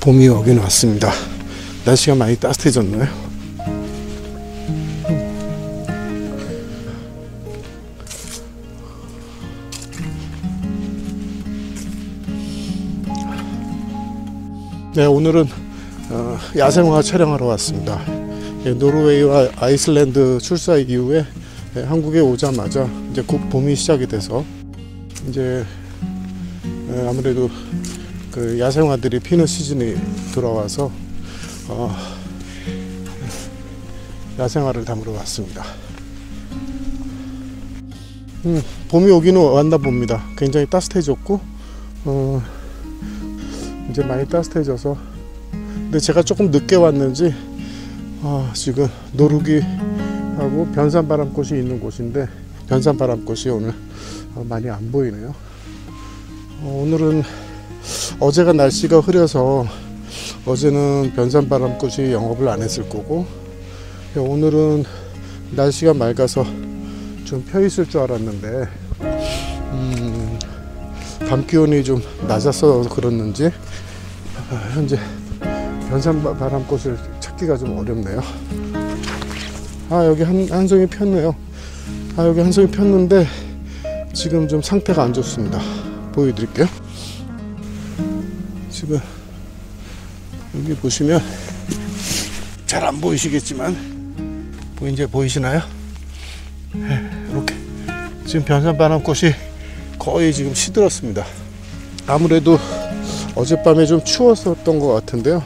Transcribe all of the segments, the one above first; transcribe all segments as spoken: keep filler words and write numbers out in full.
봄이 오긴 왔습니다. 날씨가 많이 따뜻해졌네요. 네, 오늘은 어, 야생화 촬영하러 왔습니다. 예, 노르웨이와 아이슬란드 출사 이후에 예, 한국에 오자마자 이제 곧 봄이 시작이 돼서 이제 예, 아무래도 그 야생화들이 피는 시즌이 들어와서 어, 야생화를 담으러 왔습니다. 음, 봄이 오기는 왔나 봅니다. 굉장히 따뜻해졌고 어, 이제 많이 따뜻해져서, 근데 제가 조금 늦게 왔는지 어, 지금 노루기하고 변산바람꽃이 있는 곳인데 변산바람꽃이 오늘 어, 많이 안 보이네요. 어, 오늘은 어제가 날씨가 흐려서 어제는 변산바람꽃이 영업을 안 했을 거고, 오늘은 날씨가 맑아서 좀 펴 있을 줄 알았는데 음, 밤 기온이 좀 낮아서 그렇는지 현재 변산바람꽃을 찾기가 좀 어렵네요. 아, 여기 한, 한 송이 폈네요. 아, 여기 한 송이 폈는데 지금 좀 상태가 안 좋습니다. 보여드릴게요. 지금 여기 보시면 잘 안 보이시겠지만 뭐 이제 보이시나요? 이렇게 지금 변산바람꽃이 거의 지금 시들었습니다. 아무래도 어젯밤에 좀 추웠었던 것 같은데요.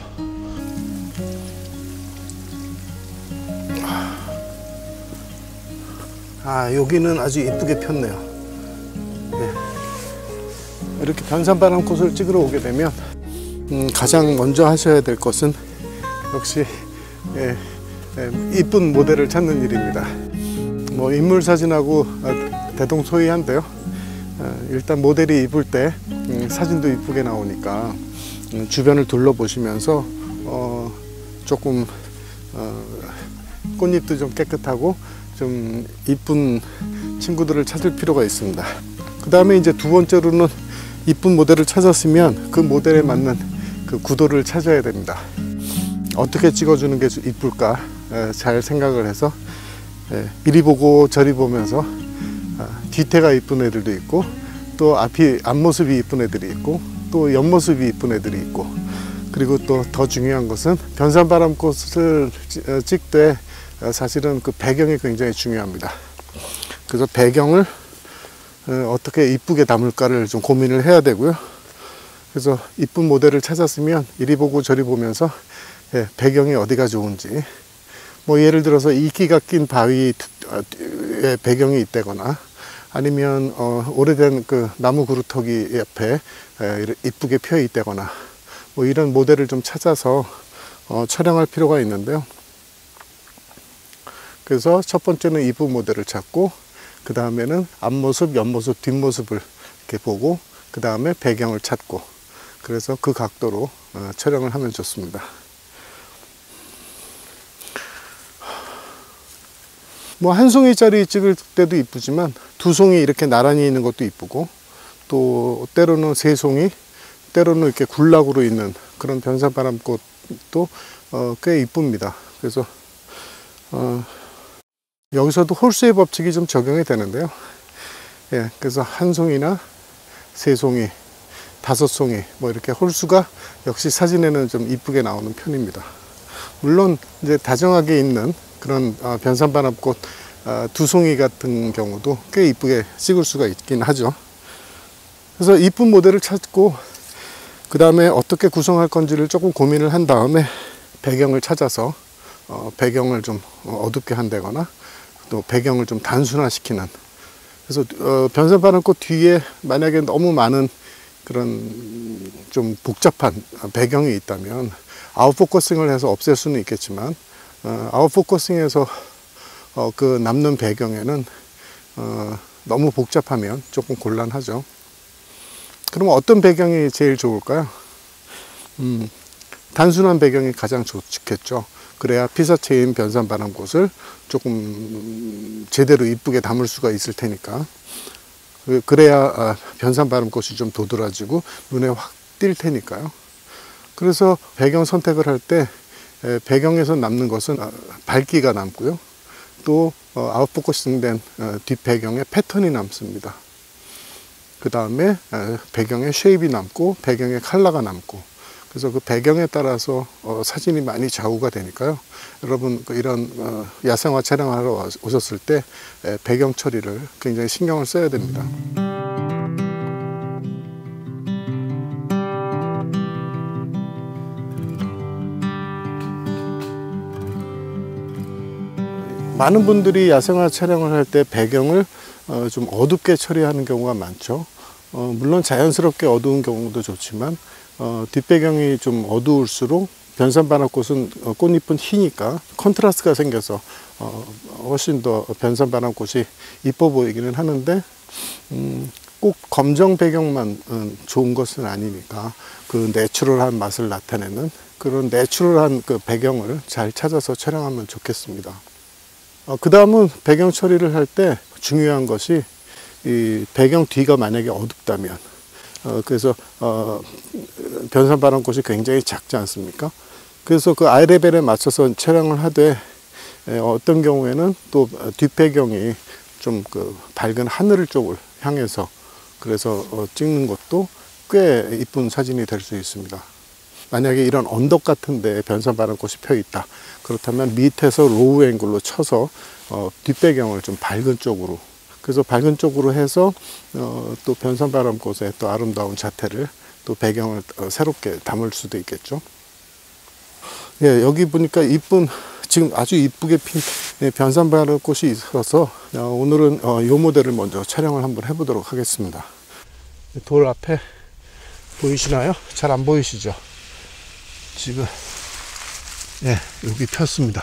아, 여기는 아주 이쁘게 폈네요. 네. 이렇게 변산바람꽃을 찍으러 오게 되면 음, 가장 먼저 하셔야 될 것은 역시 예, 예, 이쁜 모델을 찾는 일입니다. 뭐 인물 사진하고 대동소이한데요. 어, 일단 모델이 이쁠 때 음, 사진도 이쁘게 나오니까 음, 주변을 둘러보시면서 어, 조금 어, 꽃잎도 좀 깨끗하고 좀 이쁜 친구들을 찾을 필요가 있습니다. 그 다음에 이제 두 번째로는 이쁜 모델을 찾았으면 그 모델에 맞는 그 구도를 찾아야 됩니다. 어떻게 찍어주는 게 이쁠까 에, 잘 생각을 해서 에, 이리 보고 저리 보면서 아, 뒤태가 이쁜 애들도 있고 또 앞이 앞모습이 이쁜 애들이 있고 또 옆모습이 이쁜 애들이 있고, 그리고 또 더 중요한 것은 변산바람꽃을 찍되 사실은 그 배경이 굉장히 중요합니다. 그래서 배경을 어떻게 이쁘게 담을까를 좀 고민을 해야 되고요. 그래서 이쁜 모델을 찾았으면 이리 보고 저리 보면서 배경이 어디가 좋은지, 뭐 예를 들어서 이끼가 낀 바위의 배경이 있다거나 아니면 어, 오래된 그 나무 그루터기 옆에 에, 이쁘게 펴 있다거나 뭐 이런 모델을 좀 찾아서 어, 촬영할 필요가 있는데요. 그래서 첫 번째는 이쁜 모델을 찾고, 그 다음에는 앞모습, 옆모습, 뒷모습을 이렇게 보고, 그 다음에 배경을 찾고, 그래서 그 각도로 어, 촬영을 하면 좋습니다. 뭐 한 송이짜리 찍을 때도 이쁘지만 두 송이 이렇게 나란히 있는 것도 이쁘고, 또 때로는 세 송이, 때로는 이렇게 군락으로 있는 그런 변산바람꽃도 어, 꽤 이쁩니다. 그래서 어, 여기서도 홀수의 법칙이 좀 적용이 되는데요. 예, 그래서 한 송이나 세 송이, 다섯 송이, 뭐 이렇게 홀수가 역시 사진에는 좀 이쁘게 나오는 편입니다. 물론 이제 다정하게 있는 그런 어, 변산바람꽃 어, 두 송이 같은 경우도 꽤 이쁘게 찍을 수가 있긴 하죠. 그래서 이쁜 모델을 찾고 그 다음에 어떻게 구성할 건지를 조금 고민을 한 다음에 배경을 찾아서 어, 배경을 좀 어둡게 한다거나 또 배경을 좀 단순화시키는, 그래서 어, 변산바람꽃 뒤에 만약에 너무 많은 그런 좀 복잡한 배경이 있다면 아웃포커싱을 해서 없앨 수는 있겠지만 어, 아웃포커싱에서 어, 그 남는 배경에는 어, 너무 복잡하면 조금 곤란하죠. 그럼 어떤 배경이 제일 좋을까요? 음, 단순한 배경이 가장 좋겠죠. 그래야 피사체인 변산바람꽃을 조금 제대로 이쁘게 담을 수가 있을 테니까. 그래야 변산바람꽃이 좀 도드라지고 눈에 확 띌 테니까요. 그래서 배경 선택을 할 때 배경에서 남는 것은 밝기가 남고요. 또 아웃포커싱된 뒷배경의 패턴이 남습니다. 그 다음에 배경의 쉐입이 남고 배경의 컬러가 남고, 그래서 그 배경에 따라서 사진이 많이 좌우가 되니까요. 여러분 이런 야생화 촬영하러 오셨을 때 배경 처리를 굉장히 신경을 써야 됩니다. 많은 분들이 야생화 촬영을 할 때 배경을 어, 좀 어둡게 처리하는 경우가 많죠. 어, 물론 자연스럽게 어두운 경우도 좋지만 어, 뒷배경이 좀 어두울수록 변산반합꽃은 어, 꽃잎은 희니까 컨트라스트가 생겨서 어, 훨씬 더 변산반합꽃이 이뻐 보이기는 하는데 음, 꼭 검정 배경만 음, 좋은 것은 아니니까 그 내추럴한 맛을 나타내는 그런 내추럴한 그 배경을 잘 찾아서 촬영하면 좋겠습니다. 어, 그 다음은 배경 처리를 할 때 중요한 것이 이 배경 뒤가 만약에 어둡다면 어, 그래서 어, 변산반합꽃이 굉장히 작지 않습니까? 그래서 그 아이 레벨에 맞춰서 촬영을 하되 에, 어떤 경우에는 또 뒷배경이 좀 그 밝은 하늘 쪽을 향해서 그래서 어, 찍는 것도 꽤 이쁜 사진이 될 수 있습니다. 만약에 이런 언덕 같은 데 변산반합꽃이 펴 있다, 그렇다면 밑에서 로우 앵글로 쳐서 어, 뒷배경을 좀 밝은 쪽으로, 그래서 밝은 쪽으로 해서 어, 또 변산반합꽃의 또 아름다운 자태를 또 배경을 어, 새롭게 담을 수도 있겠죠. 예, 여기 보니까 이쁜, 지금 아주 이쁘게 핀 예, 변산반합꽃이 있어서 어, 오늘은 어, 이 모델을 먼저 촬영을 한번 해보도록 하겠습니다. 돌 앞에 보이시나요? 잘 안 보이시죠? 지금 예, 여기 폈습니다.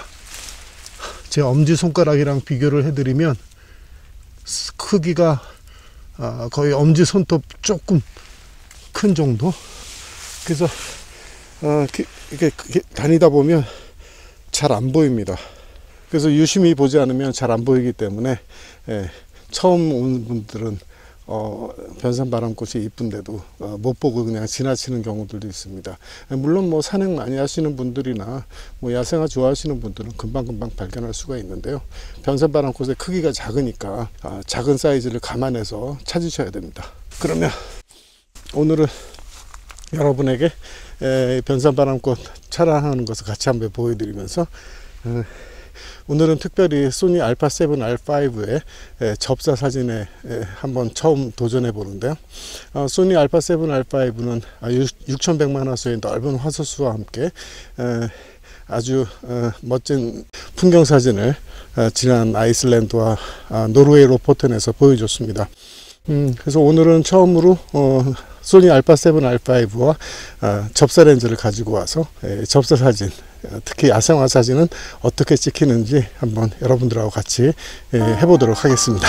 제 엄지손가락이랑 비교를 해드리면 크기가 거의 엄지손톱 조금 큰 정도. 그래서 이렇게 다니다 보면 잘 안 보입니다. 그래서 유심히 보지 않으면 잘 안 보이기 때문에 예, 처음 온 분들은 어, 변산반합꽃이 이쁜데도 어, 못 보고 그냥 지나치는 경우들도 있습니다. 물론 뭐 산행 많이 하시는 분들이나 뭐 야생화 좋아하시는 분들은 금방금방 발견할 수가 있는데요. 변산반합꽃의 크기가 작으니까 아, 작은 사이즈를 감안해서 찾으셔야 됩니다. 그러면 오늘은 여러분에게 에, 변산반합꽃 촬영하는 것을 같이 한번 보여드리면서 에, 오늘은 특별히 소니 알파 세븐 알 파이브의 접사 사진에 한번 처음 도전해 보는데요. 소니 알파 세븐 알 파이브는 육천백만 화소의 넓은 화소수와 함께 아주 멋진 풍경 사진을 지난 아이슬란드와 노르웨이 로포텐에서 보여줬습니다. 음, 그래서 오늘은 처음으로 어, 소니 알파 세븐 알 파이브와 어, 접사 렌즈를 가지고 와서 에, 접사 사진, 특히 야생화 사진은 어떻게 찍히는지 한번 여러분들하고 같이 에, 해보도록 하겠습니다.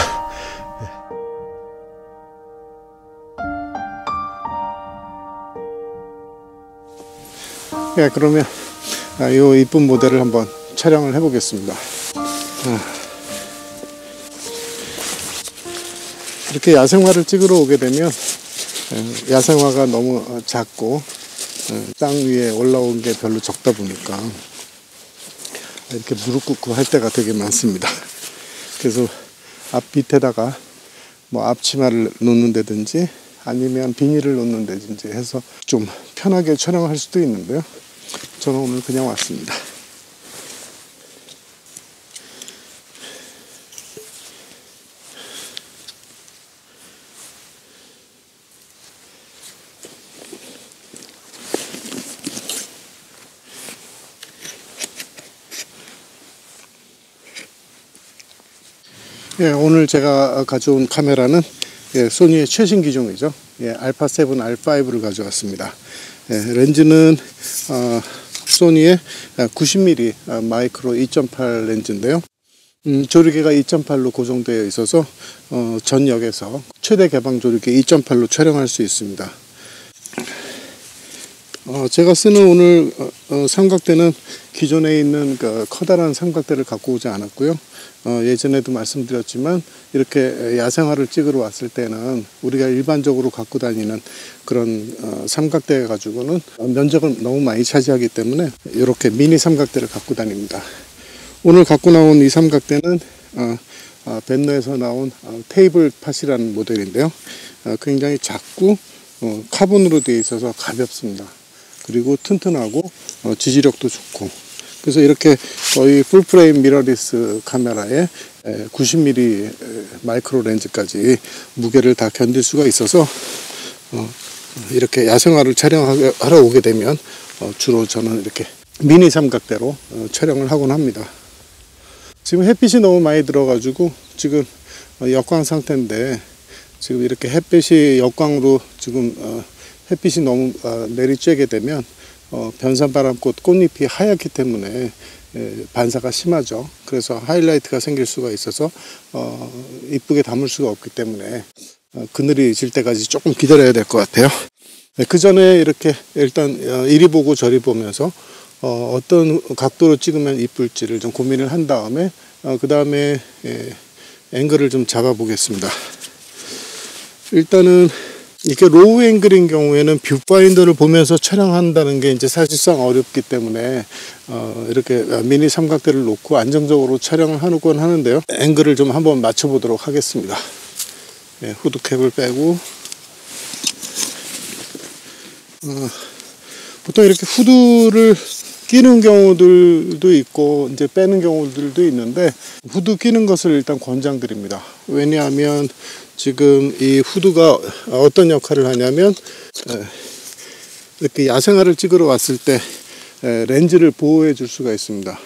예, 그러면 아, 이 이쁜 모델을 한번 촬영을 해보겠습니다. 아. 이렇게 야생화를 찍으러 오게 되면 야생화가 너무 작고 땅 위에 올라온 게 별로 적다 보니까 이렇게 무릎 꿇고 할 때가 되게 많습니다. 그래서 앞 밑에다가 뭐 앞치마를 놓는다든지 아니면 비닐을 놓는다든지 해서 좀 편하게 촬영할 수도 있는데요. 저는 오늘 그냥 왔습니다. 예, 오늘 제가 가져온 카메라는 예, 소니의 최신 기종이죠. 예, 알파 세븐 알 파이브를 가져왔습니다. 예, 렌즈는 어, 소니의 구십 밀리미터 마이크로 이 점 팔 렌즈인데요. 음, 조리개가 이 점 팔로 고정되어 있어서 어, 전역에서 최대 개방 조리개 이 점 팔로 촬영할 수 있습니다. 어, 제가 쓰는 오늘 어, 삼각대는 기존에 있는 그 커다란 삼각대를 갖고 오지 않았고요. 어, 예전에도 말씀드렸지만 이렇게 야생화를 찍으러 왔을 때는 우리가 일반적으로 갖고 다니는 그런 어, 삼각대 가지고는 면적을 너무 많이 차지하기 때문에 이렇게 미니 삼각대를 갖고 다닙니다. 오늘 갖고 나온 이 삼각대는 어, 어, 벤노에서 나온 어, 테이블 팟이라는 모델인데요. 어, 굉장히 작고 어, 카본으로 되어 있어서 가볍습니다. 그리고 튼튼하고 어, 지지력도 좋고, 그래서 이렇게 거의 풀프레임 미러리스 카메라에 구십 밀리미터 마이크로 렌즈까지 무게를 다 견딜 수가 있어서 어, 이렇게 야생화를 촬영하러 오게 되면 어, 주로 저는 이렇게 미니 삼각대로 어, 촬영을 하곤 합니다. 지금 햇빛이 너무 많이 들어가지고 지금 역광 상태인데, 지금 이렇게 햇빛이 역광으로 지금 어, 햇빛이 너무 어, 내리쬐게 되면 어, 변산바람꽃 꽃잎이 하얗기 때문에 에, 반사가 심하죠. 그래서 하이라이트가 생길 수가 있어서 어, 이쁘게 담을 수가 없기 때문에 어, 그늘이 질 때까지 조금 기다려야 될 것 같아요. 네, 그 전에 이렇게 일단 어, 이리 보고 저리 보면서 어, 어떤 각도로 찍으면 이쁠지를 좀 고민을 한 다음에 어, 그 다음에 앵글을 좀 잡아 보겠습니다. 일단은 이렇게 로우 앵글인 경우에는 뷰파인더를 보면서 촬영한다는 게 이제 사실상 어렵기 때문에 어, 이렇게 미니 삼각대를 놓고 안정적으로 촬영을 하곤 하는데요. 앵글을 좀 한번 맞춰 보도록 하겠습니다. 네, 후드캡을 빼고 어, 보통 이렇게 후드를 끼는 경우들도 있고 이제 빼는 경우들도 있는데, 후드 끼는 것을 일단 권장드립니다. 왜냐하면 지금 이 후드가 어떤 역할을 하냐면 이렇게 야생화를 찍으러 왔을 때 렌즈를 보호해 줄 수가 있습니다.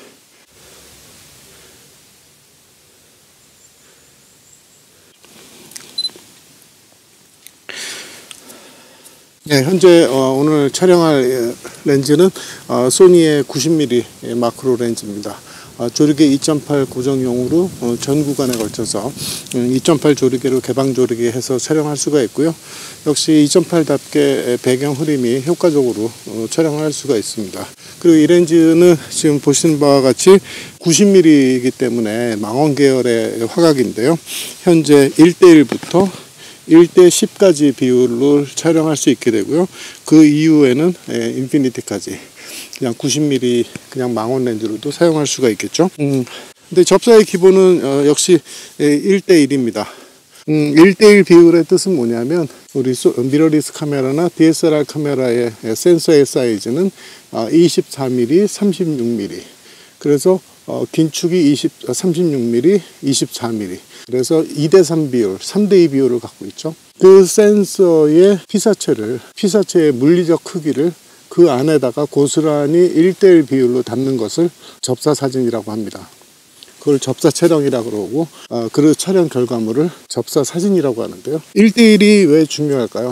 네, 현재 어, 오늘 촬영할 렌즈는 어, 소니의 구십 밀리미터 마크로 렌즈입니다. 어, 조리개 이 점 팔 고정용으로 어, 전 구간에 걸쳐서 음, 이 점 팔 조리개로 개방 조리개 해서 촬영할 수가 있고요. 역시 이 점 팔답게 배경 흐림이 효과적으로 어, 촬영을 할 수가 있습니다. 그리고 이 렌즈는 지금 보시는 바와 같이 구십 밀리미터이기 때문에 망원 계열의 화각인데요. 현재 일 대 일부터 일 대 십까지 비율로 촬영할 수 있게 되고요. 그 이후에는 예, 인피니티까지 그냥 구십 밀리미터 그냥 망원 렌즈로도 사용할 수가 있겠죠. 음, 근데 접사의 기본은 어, 역시 예, 일 대 일입니다. 음, 일 대 일 비율의 뜻은 뭐냐면 우리 소, 미러리스 카메라나 디에스엘알 카메라의 센서의 사이즈는 어, 이십사 밀리미터, 삼십육 밀리미터. 그래서 어, 긴축이 이십, 삼십육 밀리미터, 이십사 밀리미터. 그래서 이 대 삼 비율, 삼 대 이 비율을 갖고 있죠. 그 센서의 피사체를, 피사체의 물리적 크기를 그 안에다가 고스란히 일 대 일 비율로 담는 것을 접사 사진이라고 합니다. 그걸 접사 촬영이라고 그러고, 어, 그 촬영 결과물을 접사 사진이라고 하는데요. 일 대 일이 왜 중요할까요?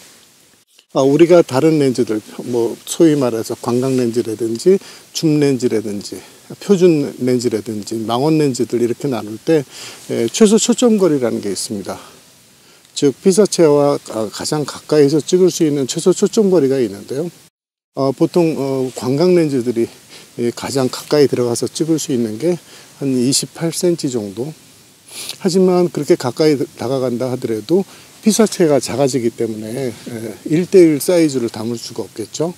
아, 우리가 다른 렌즈들, 뭐 소위 말해서 관광 렌즈라든지 줌 렌즈라든지 표준 렌즈라든지 망원 렌즈들 이렇게 나눌 때 에, 최소 초점거리라는 게 있습니다. 즉 피사체와 가장 가까이서 찍을 수 있는 최소 초점거리가 있는데요. 어, 보통 어, 관광 렌즈들이 가장 가까이 들어가서 찍을 수 있는 게 한 이십팔 센티미터 정도. 하지만 그렇게 가까이 다가간다 하더라도 피사체가 작아지기 때문에 일 대 일 사이즈를 담을 수가 없겠죠.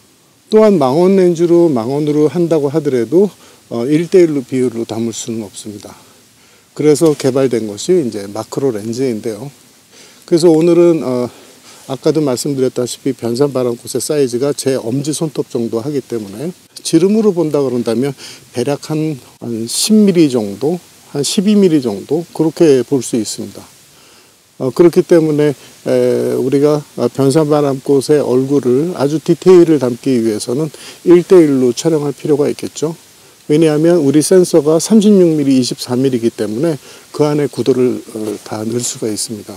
또한 망원 렌즈로 망원으로 한다고 하더라도 일 대 일로 비율로 담을 수는 없습니다. 그래서 개발된 것이 이제 마크로 렌즈인데요. 그래서 오늘은 어, 아까도 말씀드렸다시피 변산바람꽃의 사이즈가 제 엄지 손톱 정도 하기 때문에 지름으로 본다 그런다면 대략 한, 한 십 밀리미터 정도, 한 십이 밀리미터 정도 그렇게 볼 수 있습니다. 어, 그렇기 때문에 에, 우리가 변산바람꽃의 얼굴을 아주 디테일을 담기 위해서는 일 대 일로 촬영할 필요가 있겠죠. 왜냐하면 우리 센서가 삼십육 밀리미터, 이십사 밀리미터이기 때문에 그 안에 구도를 어, 다 넣을 수가 있습니다.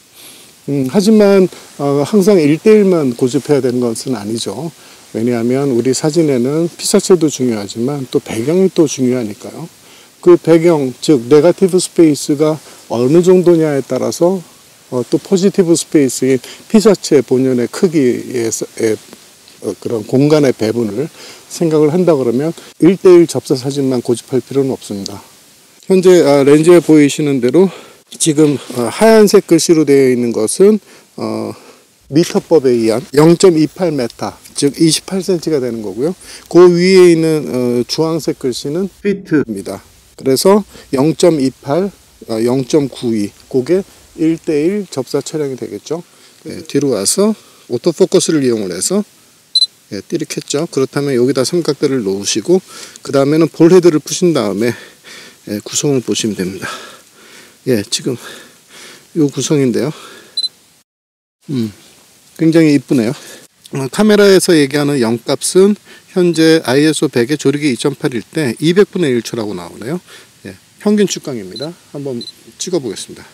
음, 하지만 어, 항상 일 대 일만 고집해야 되는 것은 아니죠. 왜냐하면 우리 사진에는 피사체도 중요하지만 또 배경이 또 중요하니까요. 그 배경, 즉 네거티브 스페이스가 어느 정도냐에 따라서 어, 또 포지티브 스페이스인 피사체 본연의 크기에 어, 그런 공간의 배분을 생각을 한다 그러면 일 대일 접사 사진만 고집할 필요는 없습니다. 현재 아, 렌즈에 보이시는 대로 지금 어, 하얀색 글씨로 되어 있는 것은 어, 미터법에 의한 영 점 이팔 미터, 즉 이십팔 센티미터가 되는 거고요. 그 위에 있는 어, 주황색 글씨는 피트입니다. 그래서 영 점 이팔, 어, 영 점 구이, 그게 일 대일 접사 촬영이 되겠죠. 네, 뒤로 와서 오토포커스를 이용을 해서 예, 띠를 켰죠. 그렇다면 여기다 삼각대를 놓으시고 그 다음에는 볼헤드를 푸신 다음에 예, 구성을 보시면 됩니다. 예, 지금 이 구성인데요. 음, 굉장히 이쁘네요. 어, 카메라에서 얘기하는 영값은 현재 아이에스오 백의 조리개 이 점 팔일 때 이백분의 일 초라고 나오네요. 예, 평균 축광입니다. 한번 찍어 보겠습니다.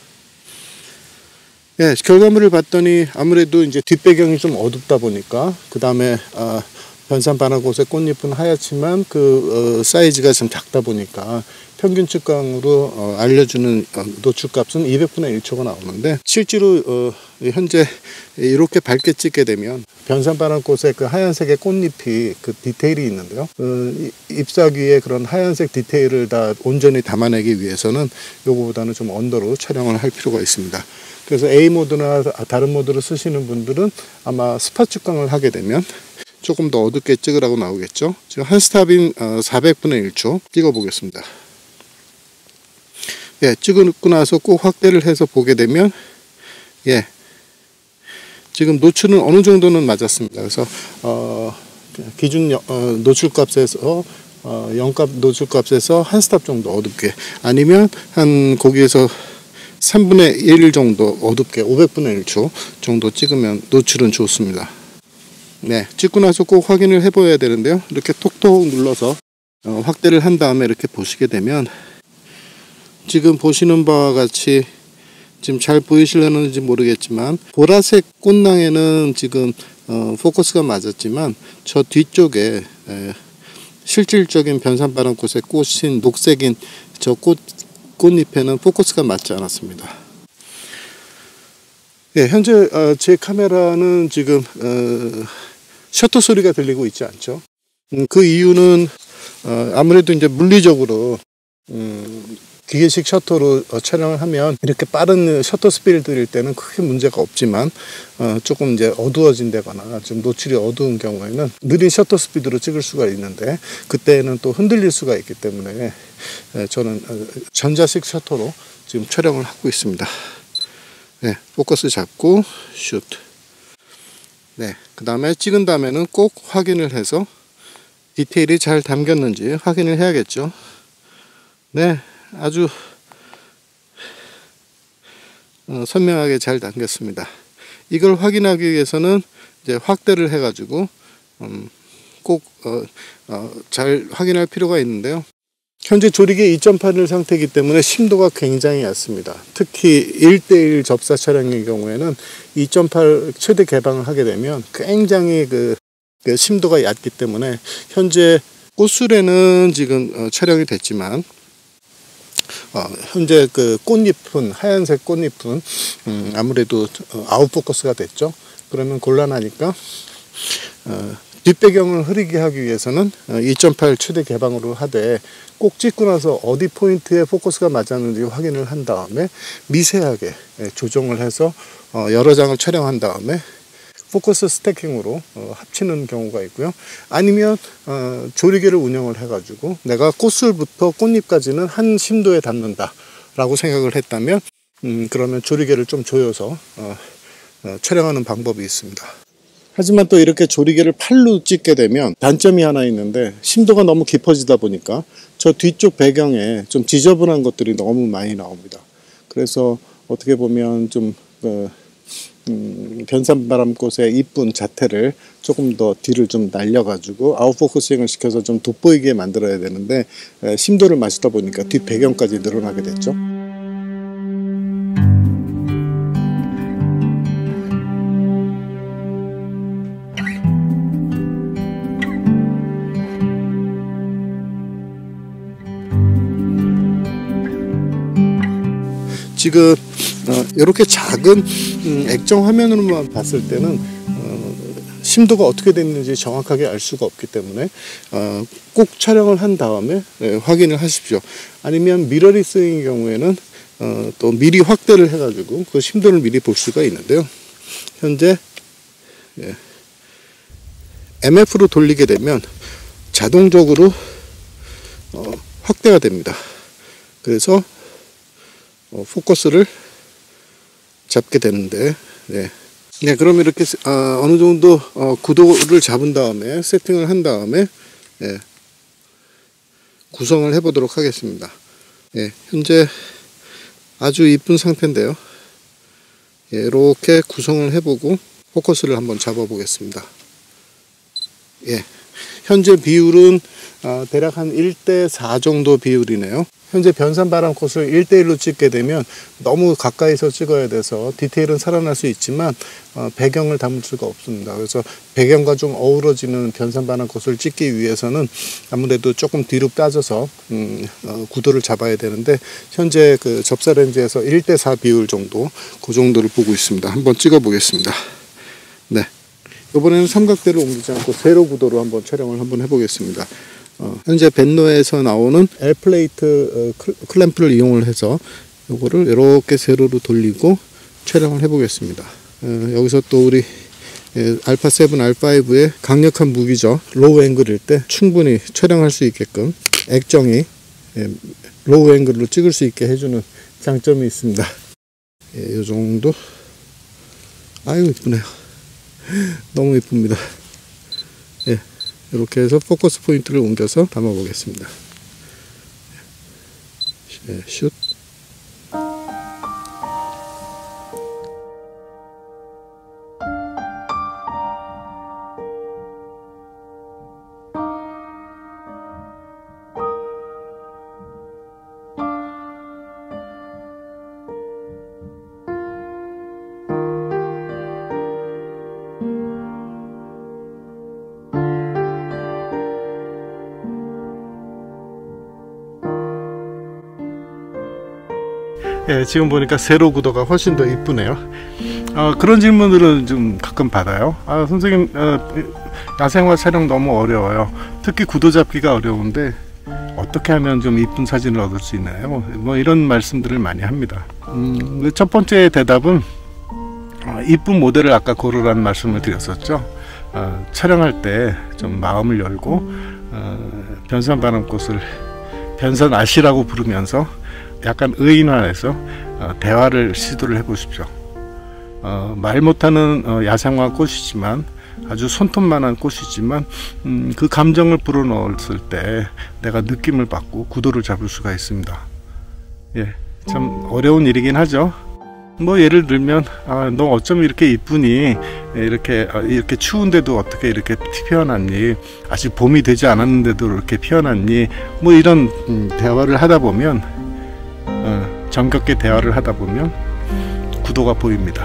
예, 결과물을 봤더니 아무래도 이제 뒷배경이 좀 어둡다 보니까 그 다음에 아, 변산반화꽃의 꽃잎은 하얗지만 그 어, 사이즈가 좀 작다 보니까 평균 측광으로 어, 알려주는 어, 노출값은 이백분의 일 초가 나오는데 실제로 어, 현재 이렇게 밝게 찍게 되면 변산반화꽃의 그 하얀색의 꽃잎이 그 디테일이 있는데요. 어, 잎사귀의 그런 하얀색 디테일을 다 온전히 담아내기 위해서는 요거보다는 좀 언더로 촬영을 할 필요가 있습니다. 그래서 A 모드나 다른 모드를 쓰시는 분들은 아마 스팟 측광을 하게 되면 조금 더 어둡게 찍으라고 나오겠죠. 지금 한 스탑인 사백분의 일 초 찍어 보겠습니다. 예, 찍고 나서 꼭 확대를 해서 보게 되면 예, 지금 노출은 어느 정도는 맞았습니다. 그래서 어, 기준 어, 노출값에서 어, 영값 노출값에서 한 스탑 정도 어둡게, 아니면 한 거기에서 삼분의 일 정도 어둡게 오백분의 일 초 정도 찍으면 노출은 좋습니다. 네, 찍고 나서 꼭 확인을 해 보여야 되는데요. 이렇게 톡톡 눌러서 어, 확대를 한 다음에 이렇게 보시게 되면 지금 보시는 바와 같이, 지금 잘 보이시려는지 모르겠지만 보라색 꽃낭에는 지금 어, 포커스가 맞았지만 저 뒤쪽에 에, 실질적인 변산반화꽃의 꽃인 녹색인 저 꽃 꽃잎에는 포커스가 맞지 않았습니다. 예, 현재 어, 제 카메라는 지금 어, 셔터 소리가 들리고 있지 않죠. 음, 그 이유는 어, 아무래도 이제 물리적으로 음, 기계식 셔터로 어, 촬영을 하면 이렇게 빠른 셔터 스피드를 들일 때는 크게 문제가 없지만 어, 조금 이제 어두워진다거나 좀 노출이 어두운 경우에는 느린 셔터 스피드로 찍을 수가 있는데 그때는 또 흔들릴 수가 있기 때문에 예, 저는 어, 전자식 셔터로 지금 촬영을 하고 있습니다. 네, 포커스 잡고 슛. 네, 그 다음에 찍은 다음에는 꼭 확인을 해서 디테일이 잘 담겼는지 확인을 해야겠죠. 네, 아주 어, 선명하게 잘 담겼습니다. 이걸 확인하기 위해서는 이제 확대를 해가지고 음, 꼭 어, 어, 잘 확인할 필요가 있는데요. 현재 조리개 이 점 팔 일 상태이기 때문에 심도가 굉장히 얕습니다. 특히 일 대일 접사 촬영의 경우에는 이 점 팔 최대 개방을 하게 되면 굉장히 그, 그 심도가 얕기 때문에 현재 꽃술에는 지금 어, 촬영이 됐지만 어, 현재 그 꽃잎은 하얀색 꽃잎은 음, 아무래도 어, 아웃포커스가 됐죠. 그러면 곤란하니까 어, 뒷배경을 흐리게 하기 위해서는 이 점 팔 최대 개방으로 하되 꼭 찍고 나서 어디 포인트에 포커스가 맞았는지 확인을 한 다음에 미세하게 조정을 해서 여러 장을 촬영한 다음에 포커스 스태킹으로 합치는 경우가 있고요. 아니면 조리개를 운영을 해가지고 내가 꽃술부터 꽃잎까지는 한 심도에 담는다 라고 생각을 했다면 음, 그러면 조리개를 좀 조여서 촬영하는 방법이 있습니다. 하지만 또 이렇게 조리개를 팔로 찍게 되면 단점이 하나 있는데 심도가 너무 깊어지다 보니까 저 뒤쪽 배경에 좀 지저분한 것들이 너무 많이 나옵니다. 그래서 어떻게 보면 좀 어, 음, 변산바람꽃의 이쁜 자태를 조금 더 뒤를 좀 날려가지고 아웃포커싱을 시켜서 좀 돋보이게 만들어야 되는데 에, 심도를 맞추다 보니까 뒷 배경까지 늘어나게 됐죠. 지금 어, 이렇게 작은 음, 액정 화면으로만 봤을 때는 어, 심도가 어떻게 됐는지 정확하게 알 수가 없기 때문에 어, 꼭 촬영을 한 다음에 네, 확인을 하십시오. 아니면 미러리스의 경우에는 어, 또 미리 확대를 해가지고 그 심도를 미리 볼 수가 있는데요. 현재 예, 엠에프로 돌리게 되면 자동적으로 어, 확대가 됩니다. 그래서 어, 포커스를 잡게 되는데 네. 네, 그럼 이렇게 어, 어느 정도 어, 구도를 잡은 다음에 세팅을 한 다음에 네, 구성을 해 보도록 하겠습니다. 네, 현재 아주 이쁜 상태인데요. 예, 이렇게 구성을 해보고 포커스를 한번 잡아 보겠습니다. 예, 현재 비율은 어, 대략 한 일 대 사 정도 비율이네요. 현재 변산바람 컷을 일 대 일로 찍게 되면 너무 가까이서 찍어야 돼서 디테일은 살아날 수 있지만 어, 배경을 담을 수가 없습니다. 그래서 배경과 좀 어우러지는 변산바람 컷을 찍기 위해서는 아무래도 조금 뒤로 빠져서 음, 어, 구도를 잡아야 되는데 현재 그 접사 렌즈에서 일 대 사 비율 정도 그 정도를 보고 있습니다. 한번 찍어 보겠습니다. 네, 이번에는 삼각대를 옮기지 않고 세로 구도로 한번 촬영을 한번 해보겠습니다. 어, 현재 벤노에서 나오는 L 플레이트 어, 클램프를 이용을 해서 요거를 이렇게 세로로 돌리고 촬영을 해 보겠습니다. 어, 여기서 또 우리 예, 알파 세븐, 알파 파이브의 강력한 무기죠. 로우 앵글일 때 충분히 촬영할 수 있게끔 액정이 예, 로우 앵글로 찍을 수 있게 해주는 장점이 있습니다. 예, 요 정도. 아유 이쁘네요. 너무 이쁩니다. 예. 이렇게 해서 포커스 포인트를 옮겨서 담아 보겠습니다. 네, 슛. 예, 지금 보니까 세로 구도가 훨씬 더 이쁘네요. 어, 그런 질문들은 좀 가끔 받아요. 아, 선생님, 어, 야생화 촬영 너무 어려워요. 특히 구도 잡기가 어려운데 어떻게 하면 좀 이쁜 사진을 얻을 수 있나요? 뭐 이런 말씀들을 많이 합니다. 음, 첫 번째 대답은 어, 이쁜 모델을 아까 고르라는 말씀을 드렸었죠. 어, 촬영할 때 좀 마음을 열고 어, 변산바람꽃을 변산아시라고 부르면서 약간 의인화해서 어, 대화를 시도를 해보십시오. 어, 말 못하는 어, 야생화 꽃이지만 아주 손톱만한 꽃이지만 음, 그 감정을 불어넣었을 때 내가 느낌을 받고 구도를 잡을 수가 있습니다. 예, 참 어려운 일이긴 하죠. 뭐 예를 들면 아, 너 어쩜 이렇게 이쁘니, 이렇게 아, 이렇게 추운데도 어떻게 이렇게 피어났니, 아직 봄이 되지 않았는데도 이렇게 피어났니, 뭐 이런 음, 대화를 하다 보면 어, 정겹게 대화를 하다 보면 구도가 보입니다.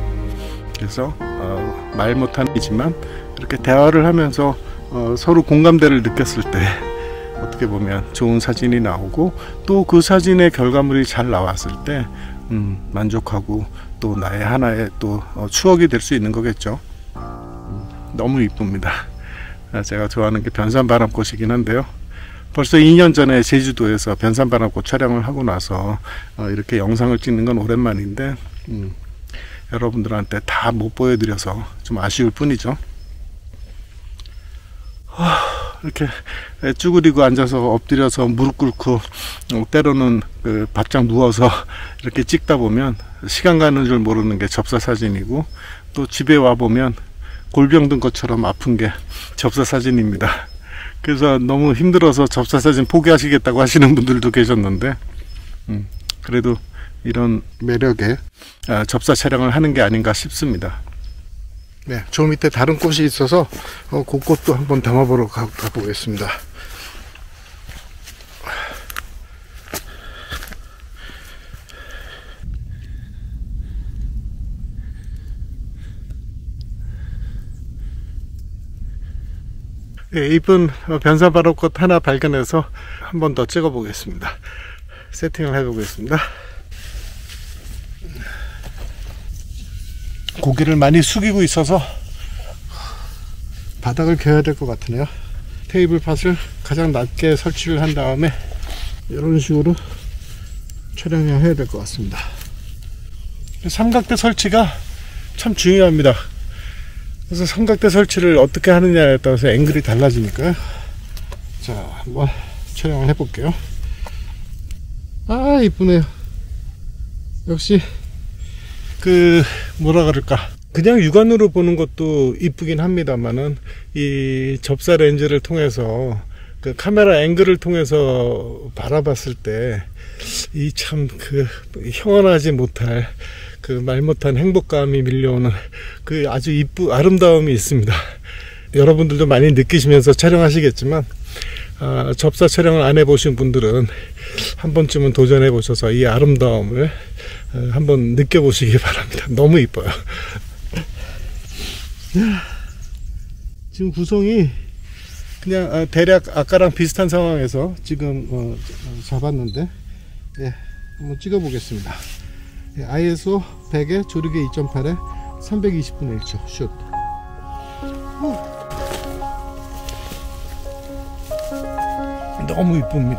그래서 어, 말 못하지만 이렇게 대화를 하면서 어, 서로 공감대를 느꼈을 때 어떻게 보면 좋은 사진이 나오고 또 그 사진의 결과물이 잘 나왔을 때 음, 만족하고 또 나의 하나의 또 어, 추억이 될 수 있는 거겠죠. 음, 너무 이쁩니다. 제가 좋아하는 게 변산바람꽃이긴 한데요. 벌써 이 년 전에 제주도에서 변산바람꽃 촬영을 하고 나서 어, 이렇게 영상을 찍는 건 오랜만인데 음, 여러분들한테 다 못 보여드려서 좀 아쉬울 뿐이죠. 하, 이렇게 쭈그리고 앉아서 엎드려서 무릎 꿇고 어, 때로는 그 바짝 누워서 이렇게 찍다 보면 시간 가는 줄 모르는 게 접사 사진이고, 또 집에 와 보면 골병 든 것처럼 아픈 게 접사 사진입니다. 그래서 너무 힘들어서 접사 사진 포기하시겠다고 하시는 분들도 계셨는데 음, 그래도 이런 매력에 아, 접사 촬영을 하는 게 아닌가 싶습니다. 네, 저 밑에 다른 꽃이 있어서 어, 그 꽃도 한번 담아보러 가, 가보겠습니다. 네, 이쁜 변산바람꽃 하나 발견해서 한 번 더 찍어 보겠습니다. 세팅을 해 보겠습니다. 고개를 많이 숙이고 있어서 바닥을 겨야 될 것 같으네요. 테이블 팟을 가장 낮게 설치를 한 다음에 이런 식으로 촬영을 해야 될 것 같습니다. 삼각대 설치가 참 중요합니다. 그래서 삼각대 설치를 어떻게 하느냐에 따라서 앵글이 달라지니까요. 자, 한번 촬영을 해볼게요. 아, 이쁘네요. 역시 그 뭐라 그럴까, 그냥 육안으로 보는 것도 이쁘긴 합니다만은 이 접사 렌즈를 통해서 그 카메라 앵글을 통해서 바라봤을 때 이 참 그 형언하지 못할 그 말 못한 행복감이 밀려오는 그 아주 이쁘 아름다움이 있습니다. 여러분들도 많이 느끼시면서 촬영하시겠지만 아, 접사 촬영을 안 해보신 분들은 한 번쯤은 도전해 보셔서 이 아름다움을 어, 한번 느껴보시기 바랍니다. 너무 이뻐요. 지금 구성이 그냥 아, 대략 아까랑 비슷한 상황에서 지금 어, 잡았는데, 예, 한번 찍어 보겠습니다. 예, 아이에스오 백에 조리개 이 점 팔에 삼백이십 분의 일 초 슛. 후. 너무 이쁩니다.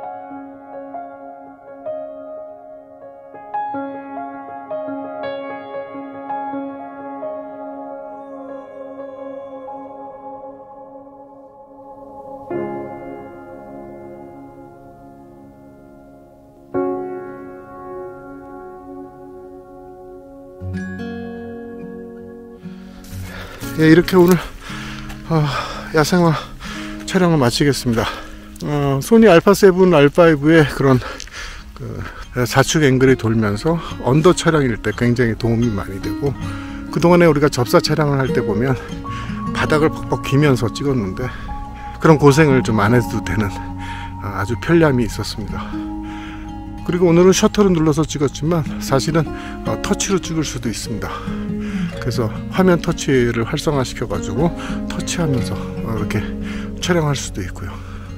예, 이렇게 오늘 어, 야생화 촬영을 마치겠습니다. 어, 소니 알파 세븐 알파이브의 그런 그 좌측 앵글이 돌면서 언더 촬영일 때 굉장히 도움이 많이 되고, 그동안에 우리가 접사 촬영을 할 때 보면 바닥을 벅벅 기면서 찍었는데 그런 고생을 좀 안 해도 되는 아주 편리함이 있었습니다. 그리고 오늘은 셔터를 눌러서 찍었지만 사실은 어, 터치로 찍을 수도 있습니다. 그래서 화면 터치를 활성화 시켜 가지고 터치하면서 어, 이렇게 촬영할 수도 있고요.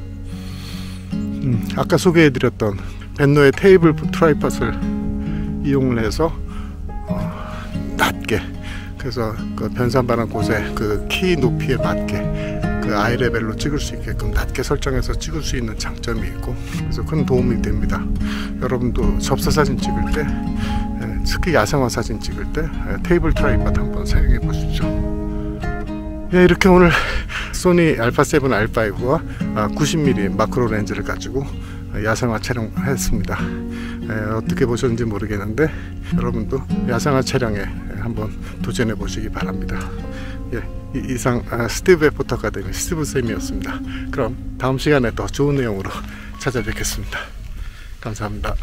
음, 아까 소개해 드렸던 벤노의 테이블 트라이팟을 이용을 해서 어, 낮게, 그래서 그 변산반환 곳의 그 키 높이에 맞게 그 아이 레벨로 찍을 수 있게끔 낮게 설정해서 찍을 수 있는 장점이 있고, 그래서 큰 도움이 됩니다. 여러분도 접사 사진 찍을 때, 특히 야생화 사진 찍을 때 테이블 트라이팟 한번 사용해 보십시오. 예, 이렇게 오늘 소니 알파 세븐 알파이브와 구십 밀리미터 마크로 렌즈를 가지고 야생화 촬영했습니다. 예, 어떻게 보셨는지 모르겠는데 여러분도 야생화 촬영에 한번 도전해 보시기 바랍니다. 예, 이상 스티브의 포토 아카데미 스티브 쌤이었습니다. 그럼 다음 시간에 더 좋은 내용으로 찾아뵙겠습니다. 감사합니다.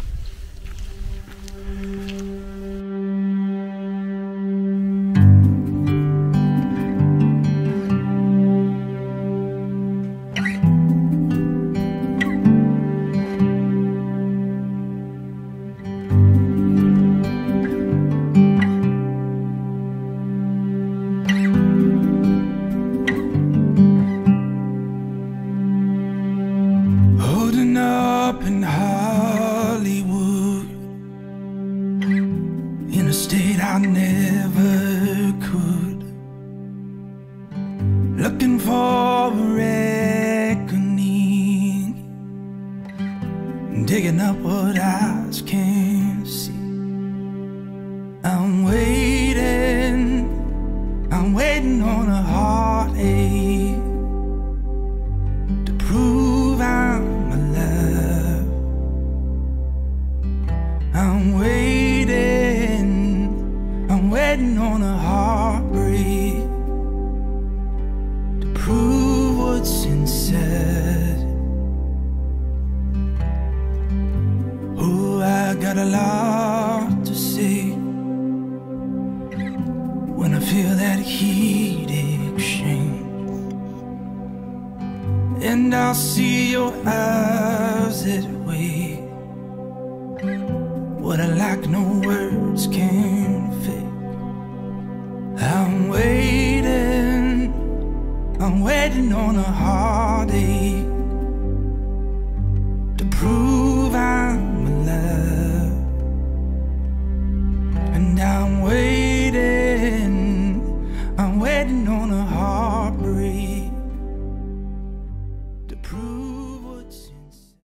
Looking for a reckoning, digging up what eyes can't see. I'm waiting, I'm waiting on a heartache to prove I'm alive. I'm waiting, I'm waiting on a heartbreak to prove what's inside. Oh, I got a lot to say when I feel that heat exchange, and I'll see your eyes that way. What I like, no words can fake. I'm waiting, I'm waiting on a heartache to prove I'm alive. And I'm waiting